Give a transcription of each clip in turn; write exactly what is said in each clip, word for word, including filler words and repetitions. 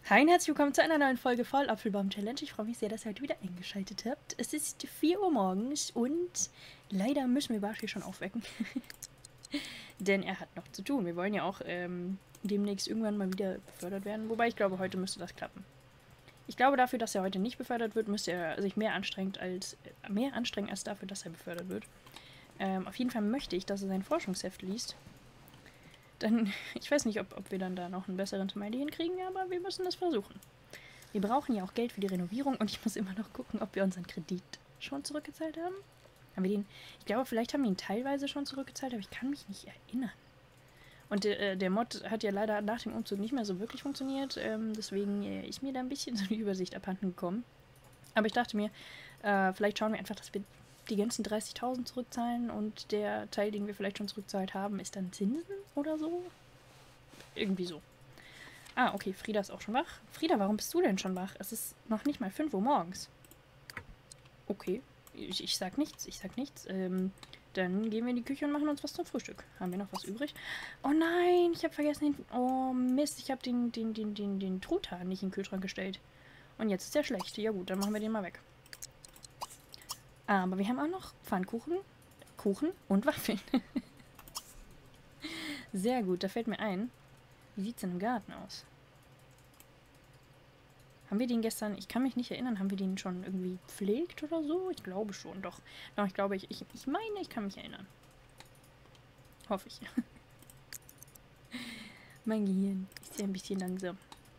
Hi und herzlich willkommen zu einer neuen Folge Vollapfelbaum-Challenge. Ich freue mich sehr, dass ihr heute wieder eingeschaltet habt. Es ist vier Uhr morgens und leider müssen wir Barshi schon aufwecken. Denn er hat noch zu tun. Wir wollen ja auch ähm, demnächst irgendwann mal wieder befördert werden. Wobei ich glaube, heute müsste das klappen. Ich glaube, dafür, dass er heute nicht befördert wird, müsste er sich mehr anstrengen als, äh, mehr anstrengen als dafür, dass er befördert wird. Ähm, auf jeden Fall möchte ich, dass er sein Forschungsheft liest. Dann, ich weiß nicht, ob, ob wir dann da noch einen besseren Smiley hinkriegen, aber wir müssen das versuchen. Wir brauchen ja auch Geld für die Renovierung und ich muss immer noch gucken, ob wir unseren Kredit schon zurückgezahlt haben. Haben wir den, ich glaube, vielleicht haben wir ihn teilweise schon zurückgezahlt, aber ich kann mich nicht erinnern. Und der, der Mod hat ja leider nach dem Umzug nicht mehr so wirklich funktioniert, ähm, deswegen ist mir da ein bisschen so die Übersicht abhanden gekommen. Aber ich dachte mir, äh, vielleicht schauen wir einfach, dass wir die ganzen dreißigtausend zurückzahlen und der Teil, den wir vielleicht schon zurückzahlt haben, ist dann Zinsen oder so? Irgendwie so. Ah, okay, Frieda ist auch schon wach. Frieda, warum bist du denn schon wach? Es ist noch nicht mal fünf Uhr morgens. Okay, ich, ich sag nichts, ich sag nichts. Ähm, dann gehen wir in die Küche und machen uns was zum Frühstück. Haben wir noch was übrig? Oh nein, ich habe vergessen den... Oh Mist, ich habe den, den, den, den, den Truthahn nicht in den Kühlschrank gestellt. Und jetzt ist der schlecht. Ja gut, dann machen wir den mal weg. Aber wir haben auch noch Pfannkuchen, Kuchen und Waffeln. Sehr gut, da fällt mir ein. Wie sieht es denn im Garten aus? Haben wir den gestern, ich kann mich nicht erinnern, haben wir den schon irgendwie gepflegt oder so? Ich glaube schon, doch. Doch, ich glaube, ich, ich, ich meine, ich kann mich erinnern. Hoffe ich. Mein Gehirn ist ja ein bisschen langsam.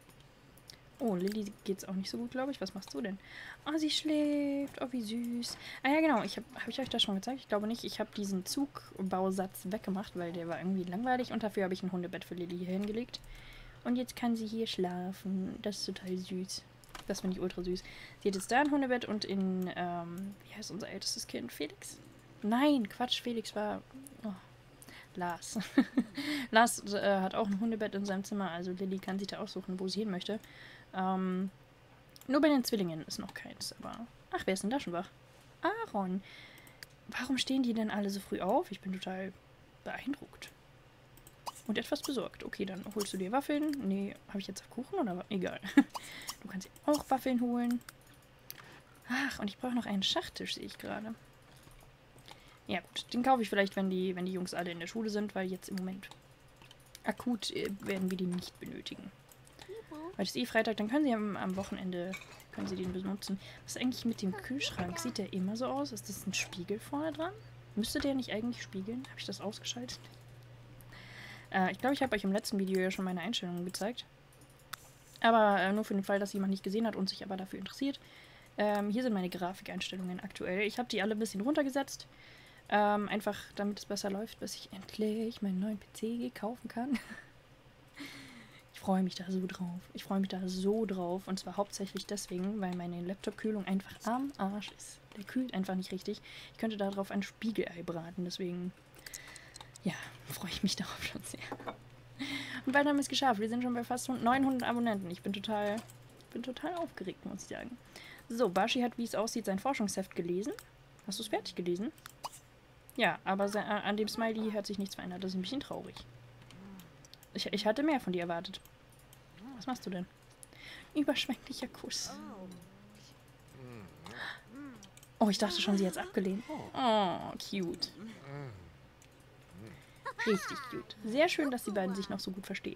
Oh, Lilly geht's auch nicht so gut, glaube ich. Was machst du denn? Oh, sie schläft. Oh, wie süß. Ah ja, genau. Ich habe hab ich euch das schon gezeigt? Ich glaube nicht. Ich habe diesen Zugbausatz weggemacht, weil der war irgendwie langweilig. Und dafür habe ich ein Hundebett für Lilly hier hingelegt. Und jetzt kann sie hier schlafen. Das ist total süß. Das finde ich ultra süß. Sie hat jetzt da ein Hundebett und in, ähm, wie heißt unser ältestes Kind? Felix? Nein, Quatsch. Felix war... Oh. Lars. Lars äh, hat auch ein Hundebett in seinem Zimmer, also Lilly kann sich da aussuchen, wo sie hin möchte. Ähm, nur bei den Zwillingen ist noch keins, aber... Ach, wer ist denn da schon wach? Aaron. Warum stehen die denn alle so früh auf? Ich bin total beeindruckt. Und etwas besorgt. Okay, dann holst du dir Waffeln. Nee, habe ich jetzt Kuchen oder was? Egal. Du kannst dir auch Waffeln holen. Ach, und ich brauche noch einen Schachtisch, sehe ich gerade. Ja gut, den kaufe ich vielleicht, wenn die, wenn die Jungs alle in der Schule sind, weil jetzt im Moment akut äh, werden wir den nicht benötigen. Weil es ist eh Freitag, dann können sie am, am Wochenende können sie den benutzen. Was ist eigentlich mit dem Kühlschrank? Sieht der immer so aus? Ist das ein Spiegel vorne dran? Müsste der nicht eigentlich spiegeln? Habe ich das ausgeschaltet? Äh, ich glaube, ich habe euch im letzten Video ja schon meine Einstellungen gezeigt. Aber äh, nur für den Fall, dass jemand nicht gesehen hat und sich aber dafür interessiert. Ähm, hier sind meine Grafikeinstellungen aktuell. Ich habe die alle ein bisschen runtergesetzt. Ähm, einfach damit es besser läuft, bis ich endlich meinen neuen P C kaufen kann. Ich freue mich da so drauf. Ich freue mich da so drauf. Und zwar hauptsächlich deswegen, weil meine Laptop-Kühlung einfach am Arsch ist. Der kühlt einfach nicht richtig. Ich könnte darauf ein Spiegelei braten. Deswegen, ja, freue ich mich darauf schon sehr. Und weiter haben wir es geschafft. Wir sind schon bei fast neunhundert Abonnenten. Ich bin total, bin total aufgeregt, muss ich sagen. So, Barshi hat, wie es aussieht, sein Forschungsheft gelesen. Hast du es fertig gelesen? Ja, aber an dem Smiley hat sich nichts verändert. Das ist ein bisschen traurig. Ich, ich hatte mehr von dir erwartet. Was machst du denn? Überschwänglicher Kuss. Oh, ich dachte schon, sie hat es abgelehnt. Oh, cute. Richtig cute. Sehr schön, dass die beiden sich noch so gut verstehen.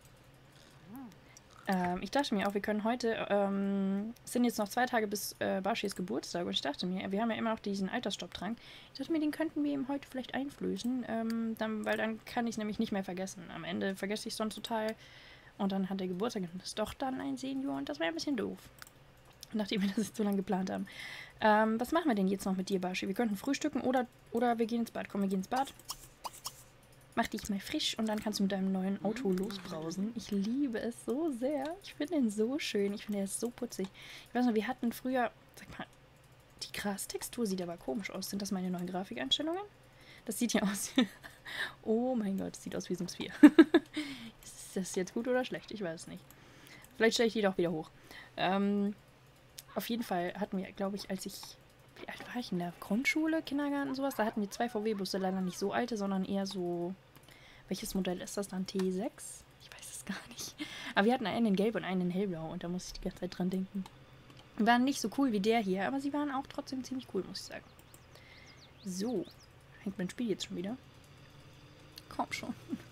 Ähm, ich dachte mir auch, wir können heute, ähm, es sind jetzt noch zwei Tage bis äh, Barshis Geburtstag und ich dachte mir, wir haben ja immer noch diesen Altersstopptrank. Ich dachte mir, den könnten wir ihm heute vielleicht einflößen, ähm, dann, weil dann kann ich es nämlich nicht mehr vergessen. Am Ende vergesse ich es sonst total und dann hat der Geburtstag und das ist doch dann ein Senior und das wäre ein bisschen doof. Nachdem wir das jetzt so lange geplant haben. Ähm, was machen wir denn jetzt noch mit dir, Barshi? Wir könnten frühstücken oder, oder wir gehen ins Bad. Komm, wir gehen ins Bad. Mach dich mal frisch und dann kannst du mit deinem neuen Auto losbrausen. Ich liebe es so sehr. Ich finde ihn so schön. Ich finde, er ist so putzig. Ich weiß noch, wir hatten früher, sag mal, die Grastextur sieht aber komisch aus. Sind das meine neuen Grafikeinstellungen? Das sieht ja aus. Oh mein Gott, das sieht aus wie Sims vier. Ist das jetzt gut oder schlecht? Ich weiß es nicht. Vielleicht stelle ich die doch wieder hoch. Ähm, auf jeden Fall hatten wir, glaube ich, als ich... Wie alt war ich in der Grundschule, Kindergarten, sowas? Da hatten wir zwei V W-Busse, leider nicht so alte, sondern eher so... Welches Modell ist das dann? T sechs? Ich weiß es gar nicht. Aber wir hatten einen in Gelb und einen in Hellblau und da musste ich die ganze Zeit dran denken. Die waren nicht so cool wie der hier, aber sie waren auch trotzdem ziemlich cool, muss ich sagen. So. Hängt mein Spiel jetzt schon wieder? Komm schon.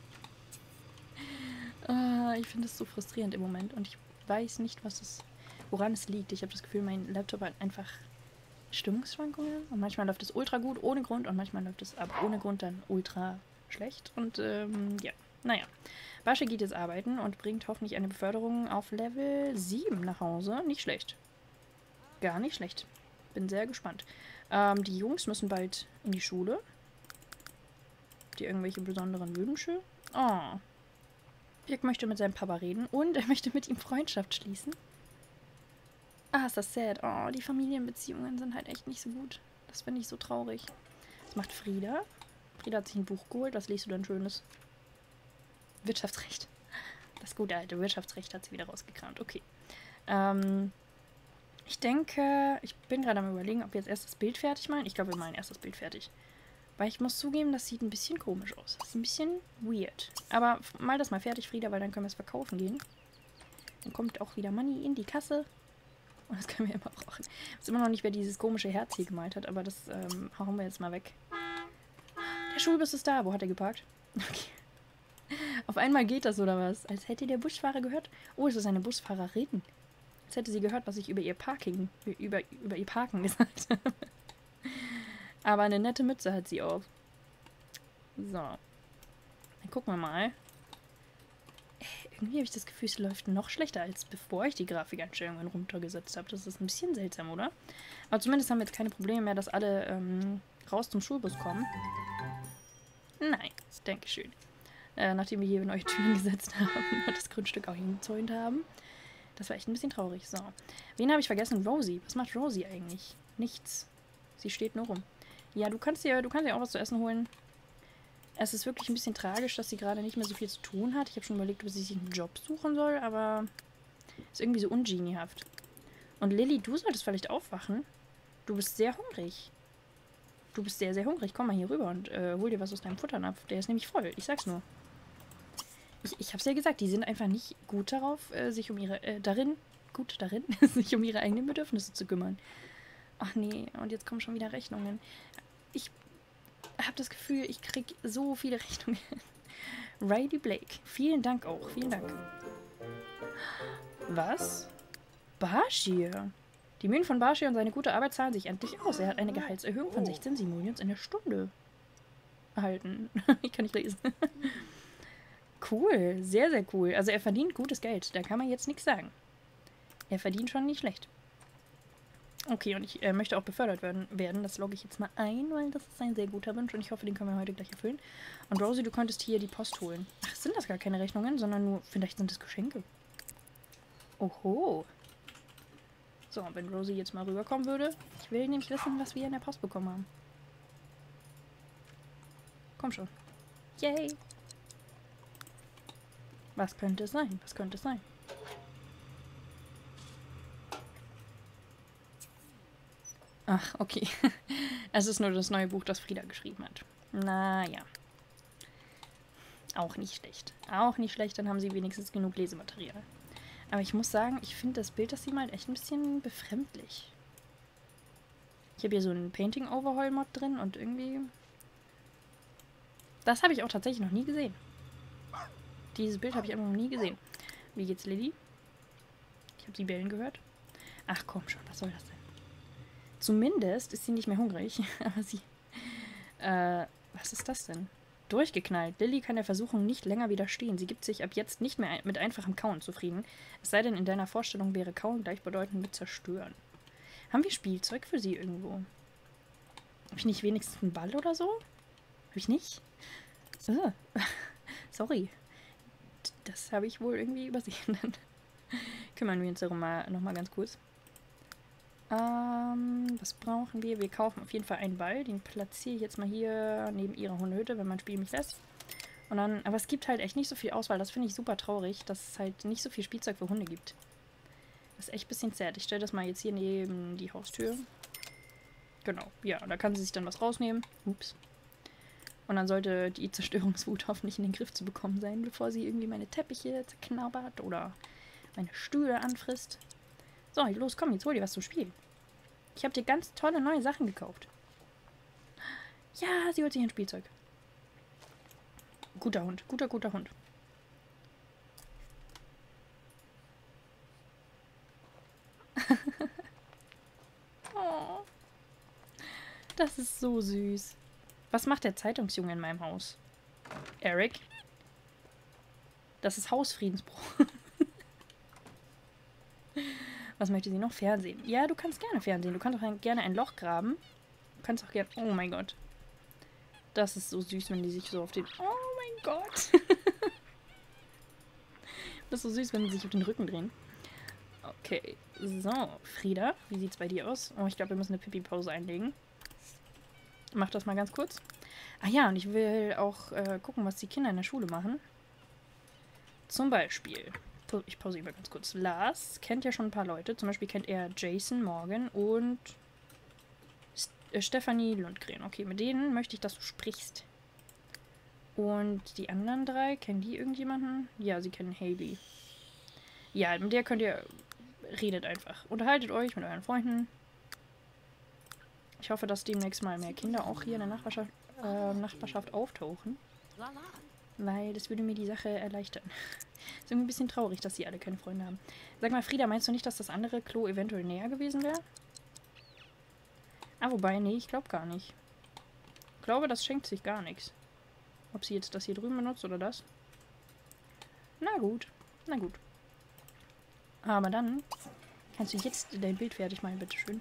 uh, ich finde es so frustrierend im Moment und ich weiß nicht, was es, woran es liegt. Ich habe das Gefühl, mein Laptop hat einfach Stimmungsschwankungen und manchmal läuft es ultra gut ohne Grund und manchmal läuft es ab ohne Grund dann ultra schlecht und ähm, ja, naja. Basche geht jetzt arbeiten und bringt hoffentlich eine Beförderung auf Level sieben nach Hause. Nicht schlecht. Gar nicht schlecht. Bin sehr gespannt. Ähm, die Jungs müssen bald in die Schule. Habt ihr irgendwelche besonderen Wünsche? Oh. Dirk möchte mit seinem Papa reden und er möchte mit ihm Freundschaft schließen. Ah, ist das sad. Oh, die Familienbeziehungen sind halt echt nicht so gut. Das finde ich so traurig. Was macht Frieda? Frieda hat sich ein Buch geholt. Was liest du denn Schönes? Wirtschaftsrecht. Das gute alte Wirtschaftsrecht hat sie wieder rausgekramt. Okay. Ähm, ich denke, ich bin gerade am Überlegen, ob wir jetzt erst das Bild fertig machen. Ich glaube, wir machen erst das Bild fertig. Weil ich muss zugeben, das sieht ein bisschen komisch aus. Das ist ein bisschen weird. Aber mal das mal fertig, Frieda, weil dann können wir es verkaufen gehen. Dann kommt auch wieder Money in die Kasse. Und das können wir immer brauchen. Ich weiß immer noch nicht, wer dieses komische Herz hier gemalt hat, aber das ähm, hauen wir jetzt mal weg. Der Schulbus ist da. Wo hat er geparkt? Okay. Auf einmal geht das, oder was? Als hätte der Busfahrer gehört. Oh, es ist eine Busfahrerin. Als hätte sie gehört, was ich über ihr Parking, über, über ihr Parken gesagt habe. Aber eine nette Mütze hat sie auf. So. Dann gucken wir mal. Irgendwie habe ich das Gefühl, es läuft noch schlechter, als bevor ich die Grafikeinstellungen runtergesetzt habe. Das ist ein bisschen seltsam, oder? Aber zumindest haben wir jetzt keine Probleme mehr, dass alle ähm, raus zum Schulbus kommen. Nein, danke schön. Äh, nachdem wir hier neue Türen gesetzt haben und das Grundstück auch hingezäunt haben. Das war echt ein bisschen traurig. So. Wen habe ich vergessen? Rosie. Was macht Rosie eigentlich? Nichts. Sie steht nur rum. Ja, du kannst dir, du kannst dir auch was zu essen holen. Es ist wirklich ein bisschen tragisch, dass sie gerade nicht mehr so viel zu tun hat. Ich habe schon überlegt, ob sie sich einen Job suchen soll, aber ist irgendwie so ungenihaft. Und Lilly, du solltest vielleicht aufwachen. Du bist sehr hungrig. Du bist sehr, sehr hungrig. Komm mal hier rüber und äh, hol dir was aus deinem Futternapf. Der ist nämlich voll. Ich sag's nur. Ich, ich hab's ja gesagt, die sind einfach nicht gut darauf, äh, sich um ihre, äh, darin, gut darin, sich um ihre eigenen Bedürfnisse zu kümmern. Ach nee, und jetzt kommen schon wieder Rechnungen. Ich habe das Gefühl, ich krieg so viele Rechnungen. Riley Blake, vielen Dank auch, vielen Dank. Was? Bashir? Die Mühen von Bashir und seine gute Arbeit zahlen sich endlich aus. Er hat eine Gehaltserhöhung von sechzehn Simoleons in der Stunde erhalten. Ich kann nicht lesen. Cool, sehr, sehr cool. Also er verdient gutes Geld, da kann man jetzt nichts sagen. Er verdient schon nicht schlecht. Okay, und ich äh, möchte auch befördert werden, werden. Das logge ich jetzt mal ein, weil das ist ein sehr guter Wunsch und ich hoffe, den können wir heute gleich erfüllen. Und Rosie, du könntest hier die Post holen. Ach, sind das gar keine Rechnungen, sondern nur, vielleicht sind das Geschenke. Oho. So, und wenn Rosie jetzt mal rüberkommen würde, ich will nämlich wissen, was wir in der Post bekommen haben. Komm schon. Yay. Was könnte es sein? Was könnte es sein? Ach, okay. Es ist nur das neue Buch, das Frieda geschrieben hat. Naja. Auch nicht schlecht. Auch nicht schlecht, dann haben sie wenigstens genug Lesematerial. Aber ich muss sagen, ich finde das Bild, das sie malt, echt ein bisschen befremdlich. Ich habe hier so einen Painting-Overhaul-Mod drin und irgendwie... Das habe ich auch tatsächlich noch nie gesehen. Dieses Bild habe ich einfach noch nie gesehen. Wie geht's Lilly? Ich habe sie bellen gehört. Ach komm schon, was soll das denn? Zumindest ist sie nicht mehr hungrig. Aber sie... Äh, was ist das denn? Durchgeknallt. Lilly kann der Versuchung nicht länger widerstehen. Sie gibt sich ab jetzt nicht mehr mit einfachem Kauen zufrieden. Es sei denn, in deiner Vorstellung wäre Kauen gleichbedeutend mit zerstören. Haben wir Spielzeug für sie irgendwo? Habe ich nicht wenigstens einen Ball oder so? Habe ich nicht? Uh, sorry. Das habe ich wohl irgendwie übersehen. Kümmern wir uns darum mal nochmal ganz kurz. Ähm, was brauchen wir? Wir kaufen auf jeden Fall einen Ball. Den platziere ich jetzt mal hier neben ihrer Hundehütte, wenn mein Spiel mich lässt. Und dann, aber es gibt halt echt nicht so viel Auswahl. Das finde ich super traurig, dass es halt nicht so viel Spielzeug für Hunde gibt. Das ist echt ein bisschen sad. Ich stelle das mal jetzt hier neben die Haustür. Genau, ja, da kann sie sich dann was rausnehmen. Ups. Und dann sollte die Zerstörungswut hoffentlich in den Griff zu bekommen sein, bevor sie irgendwie meine Teppiche zerknabbert oder meine Stühle anfrisst. So, los, komm, jetzt hol dir was zum Spielen. Ich habe dir ganz tolle neue Sachen gekauft. Ja, sie holt sich ein Spielzeug. Guter Hund, guter, guter Hund. Oh, das ist so süß. Was macht der Zeitungsjunge in meinem Haus? Eric? Das ist Hausfriedensbruch. Was möchte sie noch? Fernsehen. Ja, du kannst gerne Fernsehen. Du kannst auch gerne ein Loch graben. Du kannst auch gerne... Oh mein Gott. Das ist so süß, wenn die sich so auf den... Oh mein Gott. Das ist so süß, wenn die sich auf den Rücken drehen. Okay. So, Frieda, wie sieht's bei dir aus? Oh, ich glaube, wir müssen eine Pipi-Pause einlegen. Mach das mal ganz kurz. Ah ja, und ich will auch äh, gucken, was die Kinder in der Schule machen. Zum Beispiel... Ich pausiere mal ganz kurz. Lars kennt ja schon ein paar Leute. Zum Beispiel kennt er Jason Morgan und St äh, Stefanie Lundgren. Okay, mit denen möchte ich, dass du sprichst. Und die anderen drei, kennen die irgendjemanden? Ja, sie kennen Hailey. Ja, mit der könnt ihr... Redet einfach. Unterhaltet euch mit euren Freunden. Ich hoffe, dass demnächst mal mehr Kinder auch hier in der Nachbarschaft, äh, Nachbarschaft auftauchen. Weil das würde mir die Sache erleichtern. Ist irgendwie ein bisschen traurig, dass sie alle keine Freunde haben. Sag mal, Frieda, meinst du nicht, dass das andere Klo eventuell näher gewesen wäre? Ah, wobei, nee, ich glaube gar nicht. Ich glaube, das schenkt sich gar nichts. Ob sie jetzt das hier drüben benutzt oder das? Na gut, na gut. Aber dann kannst du jetzt dein Bild fertig machen, bitteschön.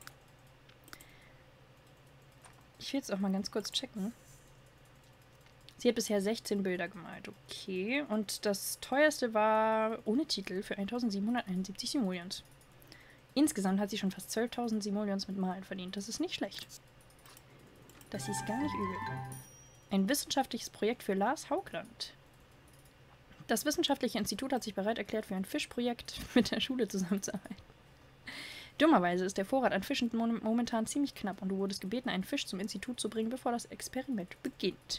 Ich will jetzt auch mal ganz kurz checken. Sie hat bisher sechzehn Bilder gemalt. Okay. Und das teuerste war ohne Titel für eintausendsiebenhunderteinundsiebzig Simoleons. Insgesamt hat sie schon fast zwölftausend Simoleons mit Malen verdient. Das ist nicht schlecht. Das ist gar nicht übel. Ein wissenschaftliches Projekt für Lars Haugland. Das wissenschaftliche Institut hat sich bereit erklärt, für ein Fischprojekt mit der Schule zusammenzuarbeiten. Dummerweise ist der Vorrat an Fischen momentan ziemlich knapp und du wurdest gebeten, einen Fisch zum Institut zu bringen, bevor das Experiment beginnt.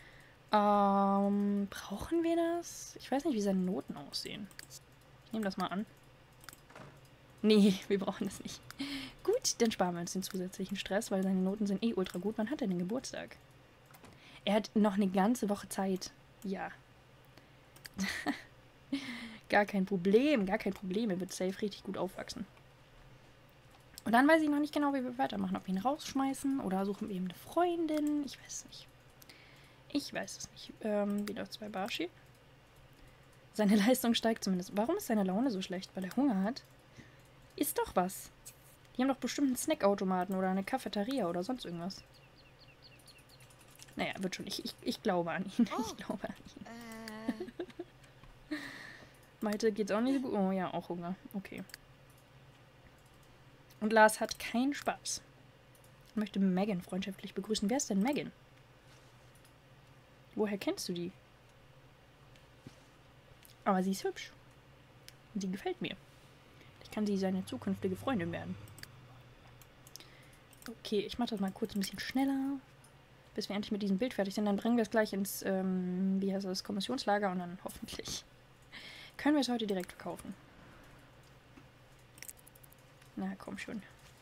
Ähm, brauchen wir das? Ich weiß nicht, wie seine Noten aussehen. Ich nehme das mal an. Nee, wir brauchen das nicht. Gut, dann sparen wir uns den zusätzlichen Stress, weil seine Noten sind eh ultra gut. Wann hat er den Geburtstag? Er hat noch eine ganze Woche Zeit. Ja. Gar kein Problem, gar kein Problem. Er wird safe richtig gut aufwachsen. Und dann weiß ich noch nicht genau, wie wir weitermachen. Ob wir ihn rausschmeißen oder suchen wir ihm eine Freundin. Ich weiß es nicht. Ich weiß es nicht. Ähm, wieder zwei Barschi. Seine Leistung steigt zumindest. Warum ist seine Laune so schlecht? Weil er Hunger hat? Isst doch was. Die haben doch bestimmt einen Snackautomaten oder eine Cafeteria oder sonst irgendwas. Naja, wird schon. Ich, ich, ich glaube an ihn. Oh. Ich glaube an ihn. Äh. Malte geht's auch nicht so gut. Oh ja, auch Hunger. Okay. Und Lars hat keinen Spaß. Ich möchte Megan freundschaftlich begrüßen. Wer ist denn Megan? Woher kennst du die? Aber sie ist hübsch. Und sie gefällt mir. Ich kann sie seine zukünftige Freundin werden. Okay, ich mache das mal kurz ein bisschen schneller. Bis wir endlich mit diesem Bild fertig sind. Dann bringen wir es gleich ins, ähm, wie heißt das, Kommissionslager. Und dann hoffentlich können wir es heute direkt verkaufen. Na, komm schon.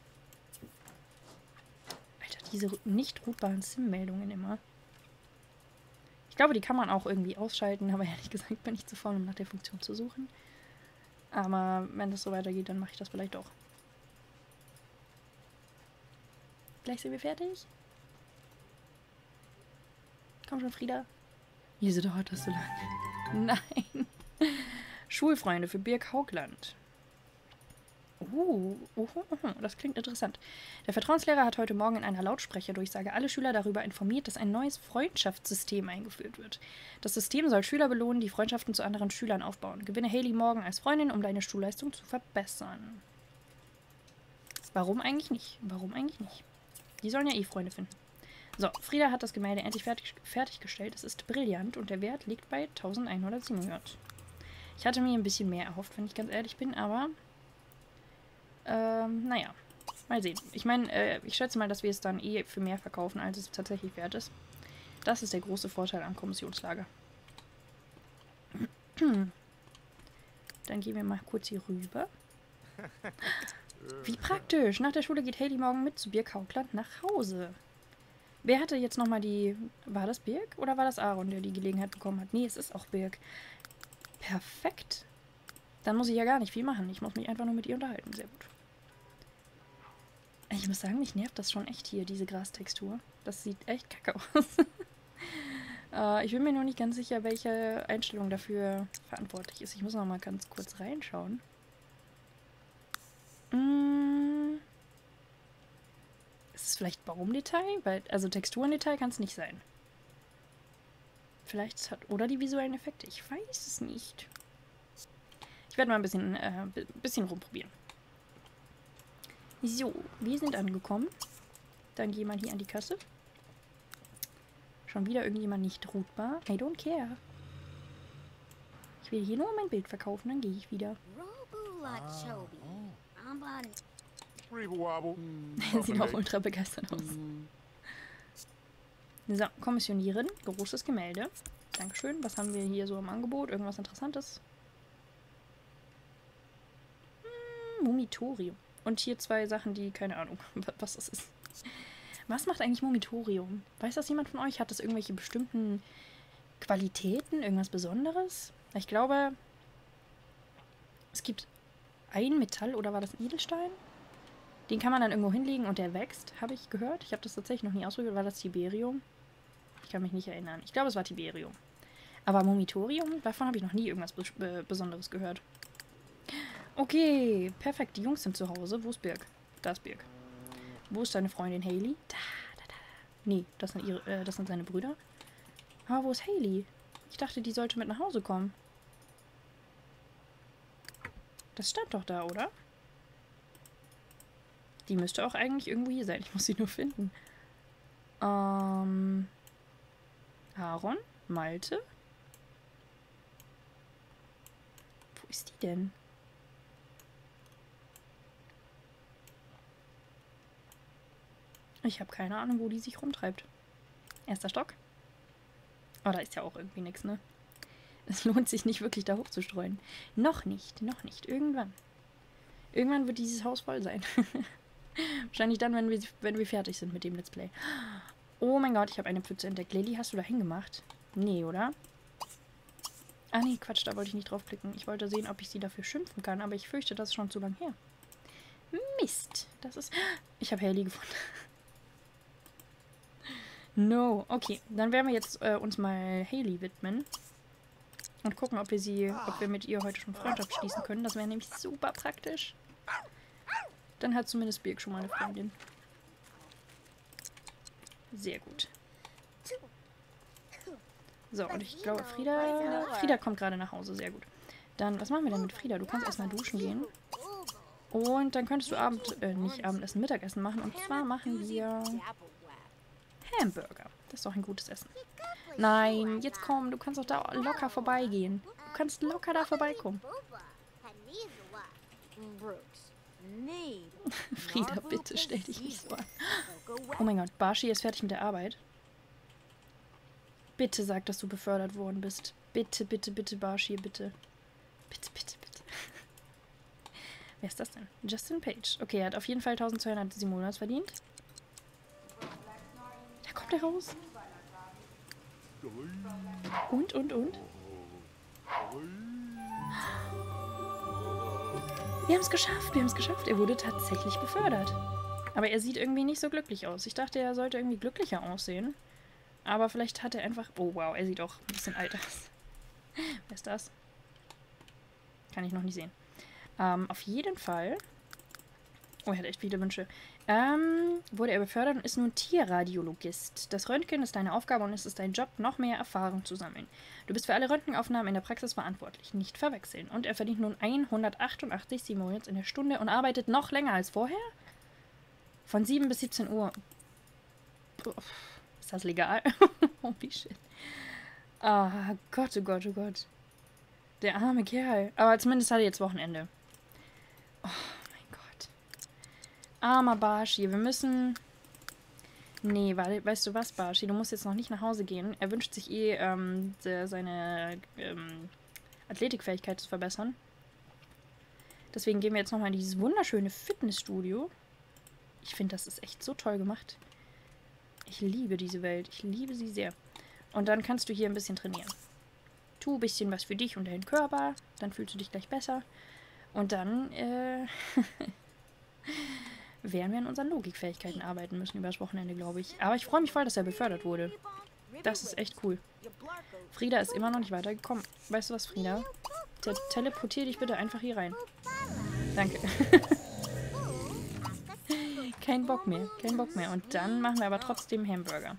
Alter, diese nicht routbaren Sim-Meldungen immer. Ich glaube, die kann man auch irgendwie ausschalten, aber ehrlich gesagt bin ich zu faul, um nach der Funktion zu suchen. Aber wenn das so weitergeht, dann mache ich das vielleicht auch. Gleich sind wir fertig. Komm schon, Frieda. Wieso dauert das so lange? Nein. Schulfreunde für Birk Haugland. Uh, uh, uh, uh, das klingt interessant. Der Vertrauenslehrer hat heute Morgen in einer Lautsprecherdurchsage alle Schüler darüber informiert, dass ein neues Freundschaftssystem eingeführt wird. Das System soll Schüler belohnen, die Freundschaften zu anderen Schülern aufbauen. Gewinne Hailey morgen als Freundin, um deine Schulleistung zu verbessern. Warum eigentlich nicht? Warum eigentlich nicht? Die sollen ja eh Freunde finden. So, Frieda hat das Gemälde endlich fertig, fertiggestellt. Es ist brillant und der Wert liegt bei eintausendeinhundertsiebenundvierzig. Ich hatte mir ein bisschen mehr erhofft, wenn ich ganz ehrlich bin, aber... Ähm, naja. Mal sehen. Ich meine, äh, ich schätze mal, dass wir es dann eh für mehr verkaufen, als es tatsächlich wert ist. Das ist der große Vorteil am Kommissionslager. Dann gehen wir mal kurz hier rüber. Wie praktisch. Nach der Schule geht Hailey morgen mit zu Birk Haugland nach Hause. Wer hatte jetzt nochmal die... War das Birk oder war das Aaron, der die Gelegenheit bekommen hat? Nee, es ist auch Birk. Perfekt. Dann muss ich ja gar nicht viel machen. Ich muss mich einfach nur mit ihr unterhalten. Sehr gut. Ich muss sagen, mich nervt das schon echt hier, diese Grastextur. Das sieht echt kacke aus. äh, ich bin mir nur nicht ganz sicher, welche Einstellung dafür verantwortlich ist. Ich muss noch mal ganz kurz reinschauen. Mmh. Ist es vielleicht Baumdetail? Weil, also Texturendetail kann es nicht sein. Vielleicht hat... Oder die visuellen Effekte. Ich weiß es nicht. Ich werde mal ein bisschen, äh, bisschen rumprobieren. So, wir sind angekommen. Dann gehen wir hier an die Kasse. Schon wieder irgendjemand nicht routbar. I don't care. Ich will hier nur mein Bild verkaufen, dann gehe ich wieder. Sieht auch ultra begeistert aus. So, kommissionieren. Großes Gemälde. Dankeschön. Was haben wir hier so im Angebot? Irgendwas Interessantes? Hm, Mumitorium. Und hier zwei Sachen, die, keine Ahnung, was das ist. Was macht eigentlich Mumitorium? Weiß das jemand von euch? Hat das irgendwelche bestimmten Qualitäten? Irgendwas Besonderes? Ich glaube, es gibt ein Metall, oder war das ein Edelstein? Den kann man dann irgendwo hinlegen und der wächst, habe ich gehört. Ich habe das tatsächlich noch nie ausprobiert. War das Tiberium? Ich kann mich nicht erinnern. Ich glaube, es war Tiberium. Aber Mumitorium, davon habe ich noch nie irgendwas Be Besonderes gehört. Okay, perfekt. Die Jungs sind zu Hause. Wo ist Birk? Da ist Birk. Wo ist deine Freundin Hailey? Da, da, da. Nee, das sind, ihre, äh, das sind seine Brüder. Aber wo ist Hailey? Ich dachte, die sollte mit nach Hause kommen. Das stand doch da, oder? Die müsste auch eigentlich irgendwo hier sein. Ich muss sie nur finden. Ähm... Aaron? Malte? Wo ist die denn? Ich habe keine Ahnung, wo die sich rumtreibt. Erster Stock? Oh, da ist ja auch irgendwie nichts, ne? Es lohnt sich nicht wirklich, da hochzustreuen. Noch nicht, noch nicht. Irgendwann. Irgendwann wird dieses Haus voll sein. Wahrscheinlich dann, wenn wir, wenn wir fertig sind mit dem Let's Play. Oh mein Gott, ich habe eine Pfütze entdeckt. Lilly, hast du da hingemacht? Nee, oder? Ah nee, Quatsch, da wollte ich nicht draufklicken. Ich wollte sehen, ob ich sie dafür schimpfen kann, aber ich fürchte, das ist schon zu lang her. Mist. Das ist... Ich habe Hailey gefunden. No. Okay, dann werden wir jetzt äh, uns mal Hailey widmen. Und gucken, ob wir sie, ob wir mit ihr heute schon Freundschaft schließen können. Das wäre nämlich super praktisch. Dann hat zumindest Birk schon mal eine Freundin. Sehr gut. So, und ich glaube, Frieda... Frieda kommt gerade nach Hause. Sehr gut. Dann, was machen wir denn mit Frieda? Du kannst erstmal duschen gehen. Und dann könntest du Abend... Äh, nicht Abendessen, Mittagessen machen. Und zwar machen wir... Hamburger. Das ist doch ein gutes Essen. Nein, jetzt komm, du kannst doch da locker vorbeigehen. Du kannst locker da vorbeikommen. Frieda, bitte stell dich nicht so an. Oh mein Gott, Bashi ist fertig mit der Arbeit. Bitte sag, dass du befördert worden bist. Bitte, bitte, bitte, Bashi, bitte. Bitte, bitte, bitte. Wer ist das denn? Justin Page. Okay, er hat auf jeden Fall eintausendzweihundert Simonas verdient. Da kommt er raus. Und, und, und? Wir haben es geschafft, wir haben es geschafft. Er wurde tatsächlich befördert. Aber er sieht irgendwie nicht so glücklich aus. Ich dachte, er sollte irgendwie glücklicher aussehen. Aber vielleicht hat er einfach... Oh, wow, er sieht auch ein bisschen alt aus. Wer ist das? Kann ich noch nicht sehen. Ähm, auf jeden Fall... Oh, er hat echt viele Wünsche. Ähm, wurde er befördert und ist nun Tierradiologist. Das Röntgen ist deine Aufgabe und es ist dein Job, noch mehr Erfahrung zu sammeln. Du bist für alle Röntgenaufnahmen in der Praxis verantwortlich. Nicht verwechseln. Und er verdient nun hundertachtundachtzig Simoleons in der Stunde und arbeitet noch länger als vorher? Von sieben bis siebzehn Uhr. Puh, ist das legal? Holy shit. Ah, Gott, oh Gott, oh Gott. Der arme Kerl. Aber zumindest hat er jetzt Wochenende. Oh. Armer Bashi, wir müssen... Nee, weil, weißt du was, Barschi? Du musst jetzt noch nicht nach Hause gehen. Er wünscht sich eh, ähm, de, seine ähm, Athletikfähigkeit zu verbessern. Deswegen gehen wir jetzt nochmal in dieses wunderschöne Fitnessstudio. Ich finde, das ist echt so toll gemacht. Ich liebe diese Welt. Ich liebe sie sehr. Und dann kannst du hier ein bisschen trainieren. Tu ein bisschen was für dich und deinen Körper. Dann fühlst du dich gleich besser. Und dann, äh... werden wir an unseren Logikfähigkeiten arbeiten müssen übers Wochenende, glaube ich. Aber ich freue mich voll, dass er befördert wurde. Das ist echt cool. Frieda ist immer noch nicht weitergekommen. Weißt du was, Frieda? Te teleportier dich bitte einfach hier rein. Danke. Kein Bock mehr. Kein Bock mehr. Und dann machen wir aber trotzdem Hamburger.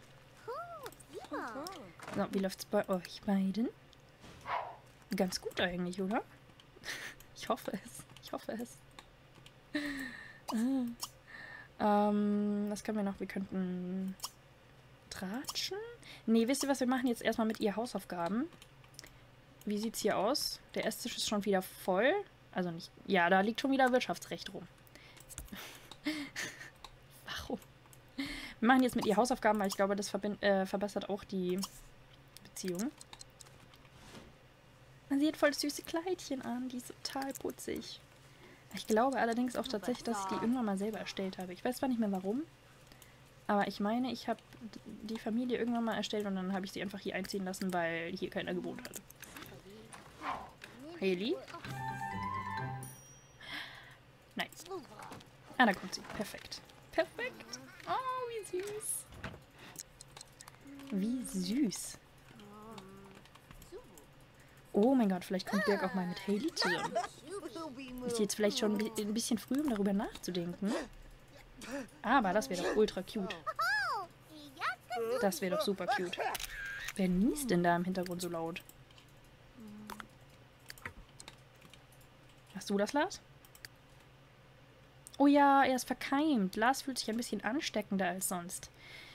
So, wie läuft's bei euch beiden? Ganz gut eigentlich, oder? Ich hoffe es. Ich hoffe es. Ah. Ähm, was können wir noch? Wir könnten tratschen? Nee, wisst ihr was? Wir machen jetzt erstmal mit ihr Hausaufgaben. Wie sieht's hier aus? Der Esstisch ist schon wieder voll. Also nicht... Ja, da liegt schon wieder Wirtschaftsrecht rum. Warum? Wir machen jetzt mit ihr Hausaufgaben, weil ich glaube, das äh, verbessert auch die Beziehung. Sie hat voll süße Kleidchen an. Die ist total putzig. Ich glaube allerdings auch tatsächlich, dass ich die irgendwann mal selber erstellt habe. Ich weiß zwar nicht mehr warum, aber ich meine, ich habe die Familie irgendwann mal erstellt und dann habe ich sie einfach hier einziehen lassen, weil hier keiner gewohnt hat. Haley? Nein. Ah, da kommt sie. Perfekt. Perfekt. Oh, wie süß. Wie süß. Oh mein Gott, vielleicht kommt Birk auch mal mit Haley zusammen. Ist jetzt vielleicht schon ein bisschen früh, um darüber nachzudenken. Aber das wäre doch ultra cute. Das wäre doch super cute. Wer niest denn da im Hintergrund so laut? Hast du das, Lars? Oh ja, er ist verkeimt. Lars fühlt sich ein bisschen ansteckender als sonst.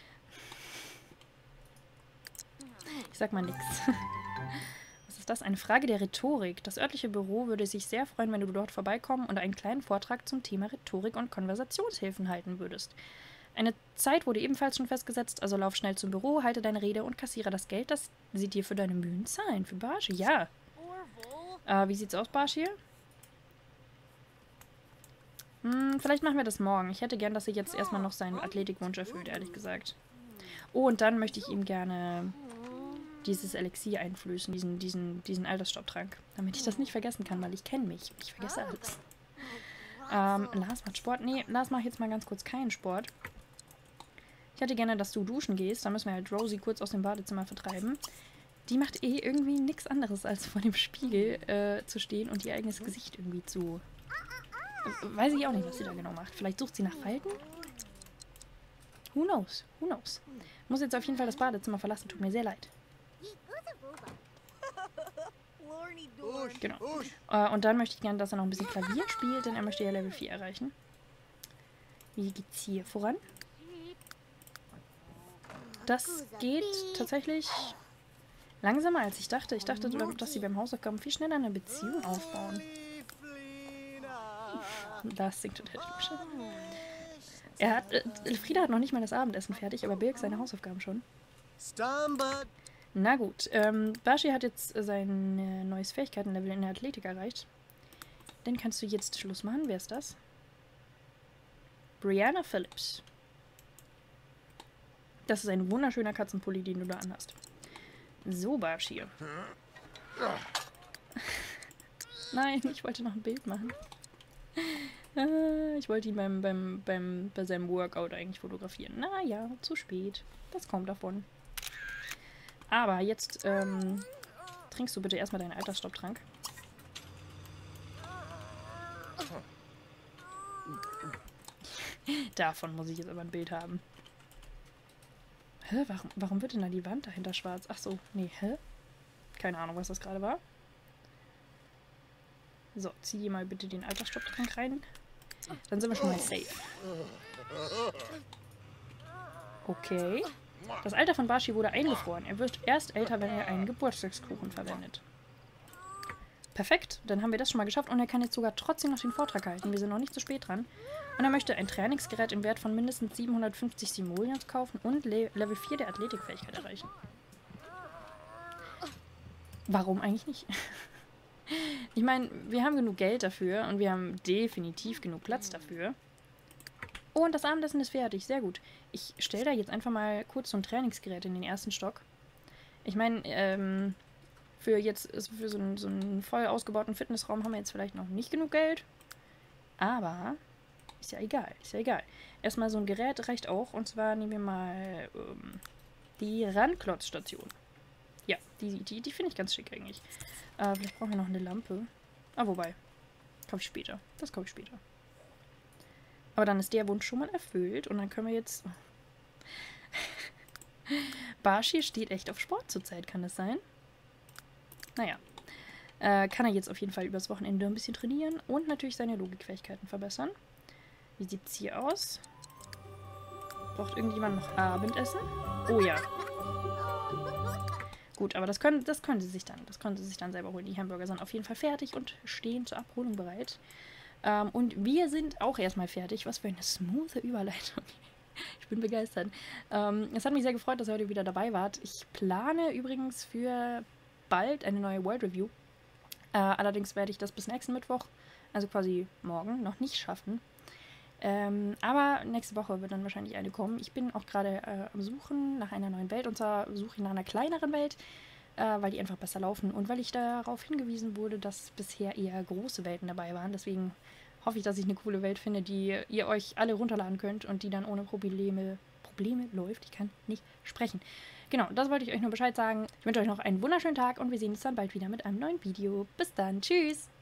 Ich sag mal nix. Was ist das? Eine Frage der Rhetorik. Das örtliche Büro würde sich sehr freuen, wenn du dort vorbeikommen und einen kleinen Vortrag zum Thema Rhetorik und Konversationshilfen halten würdest. Eine Zeit wurde ebenfalls schon festgesetzt, also lauf schnell zum Büro, halte deine Rede und kassiere das Geld, das sie dir für deine Mühen zahlen. Für Barschi, ja. Äh, wie sieht's aus, Barschi? Hm, vielleicht machen wir das morgen. Ich hätte gern, dass er jetzt erstmal noch seinen Athletikwunsch erfüllt, ehrlich gesagt. Oh, und dann möchte ich ihm gerne dieses Elixier einflößen, diesen, diesen, diesen Altersstopptrank. Damit ich das nicht vergessen kann, weil ich kenne mich. Ich vergesse alles. Ähm, Lars macht Sport. Nee, Lars macht jetzt mal ganz kurz keinen Sport. Ich hätte gerne, dass du duschen gehst. Da müssen wir halt Rosie kurz aus dem Badezimmer vertreiben. Die macht eh irgendwie nichts anderes, als vor dem Spiegel äh, zu stehen und ihr eigenes Gesicht irgendwie zu... Weiß ich auch nicht, was sie da genau macht. Vielleicht sucht sie nach Falten? Who knows? Who knows? Muss jetzt auf jeden Fall das Badezimmer verlassen. Tut mir sehr leid. Genau. Äh, und dann möchte ich gerne, dass er noch ein bisschen Klavier spielt, denn er möchte ja Level vier erreichen. Wie geht's hier voran? Das geht tatsächlich langsamer, als ich dachte. Ich dachte, dass sie beim Hausaufgaben viel schneller eine Beziehung aufbauen. Das klingt total hübsch. Er hat, äh, Frieda hat noch nicht mal das Abendessen fertig, aber Birk seine Hausaufgaben schon. Na gut, ähm, Barschi hat jetzt sein äh, neues Fähigkeitenlevel in der Athletik erreicht. Dann kannst du jetzt Schluss machen. Wer ist das? Brianna Phillips. Das ist ein wunderschöner Katzenpulli, den du da anhast. So, Barschi. Nein, ich wollte noch ein Bild machen. Ich wollte ihn beim, beim, beim, bei seinem Workout eigentlich fotografieren. Naja, zu spät. Das kommt davon. Aber jetzt ähm, trinkst du bitte erstmal deinen Altersstopptrank. Davon muss ich jetzt aber ein Bild haben. Hä? Warum, warum wird denn da die Wand dahinter schwarz? Ach so, nee, hä? Keine Ahnung, was das gerade war. So, zieh dir mal bitte den Altersstopptrank rein. Dann sind wir schon mal safe. Okay. Das Alter von Barschi wurde eingefroren. Er wird erst älter, wenn er einen Geburtstagskuchen verwendet. Perfekt, dann haben wir das schon mal geschafft und er kann jetzt sogar trotzdem noch den Vortrag halten. Wir sind noch nicht zu spät dran. Und er möchte ein Trainingsgerät im Wert von mindestens siebenhundertfünfzig Simoleons kaufen und Le Level vier der Athletikfähigkeit erreichen. Warum eigentlich nicht? Ich meine, wir haben genug Geld dafür und wir haben definitiv genug Platz dafür. Und das Abendessen ist fertig, sehr gut. Ich stelle da jetzt einfach mal kurz so ein Trainingsgerät in den ersten Stock. Ich meine, ähm, für jetzt für so einen, so einen voll ausgebauten Fitnessraum haben wir jetzt vielleicht noch nicht genug Geld. Aber ist ja egal, ist ja egal. Erstmal so ein Gerät reicht auch. Und zwar nehmen wir mal ähm, die Ranklotzstation. Ja, die, die, die finde ich ganz schick eigentlich. Äh, vielleicht brauchen wir noch eine Lampe. Ah, wobei. Kaufe ich später. Das kaufe ich später. Aber dann ist der Wunsch schon mal erfüllt und dann können wir jetzt... Barshi steht echt auf Sport zurzeit, kann das sein? Naja. Äh, kann er jetzt auf jeden Fall übers Wochenende ein bisschen trainieren und natürlich seine Logikfähigkeiten verbessern. Wie sieht's hier aus? Braucht irgendjemand noch Abendessen? Oh ja. Gut, aber das können, das können sie sich dann, das können sie sich dann selber holen. Die Hamburger sind auf jeden Fall fertig und stehen zur Abholung bereit. Ähm, und wir sind auch erstmal fertig. Was für eine smoothe Überleitung. Ich bin begeistert. Ähm, es hat mich sehr gefreut, dass ihr heute wieder dabei wart. Ich plane übrigens für bald eine neue World Review. Äh, allerdings werde ich das bis nächsten Mittwoch, also quasi morgen, noch nicht schaffen. Ähm, aber nächste Woche wird dann wahrscheinlich eine kommen. Ich bin auch gerade äh, am Suchen nach einer neuen Welt. Und zwar suche ich nach einer kleineren Welt, äh, weil die einfach besser laufen. Und weil ich darauf hingewiesen wurde, dass bisher eher große Welten dabei waren. Deswegen hoffe ich, dass ich eine coole Welt finde, die ihr euch alle runterladen könnt und die dann ohne Probleme, Probleme läuft. Ich kann nicht sprechen. Genau, das wollte ich euch nur Bescheid sagen. Ich wünsche euch noch einen wunderschönen Tag und wir sehen uns dann bald wieder mit einem neuen Video. Bis dann, tschüss!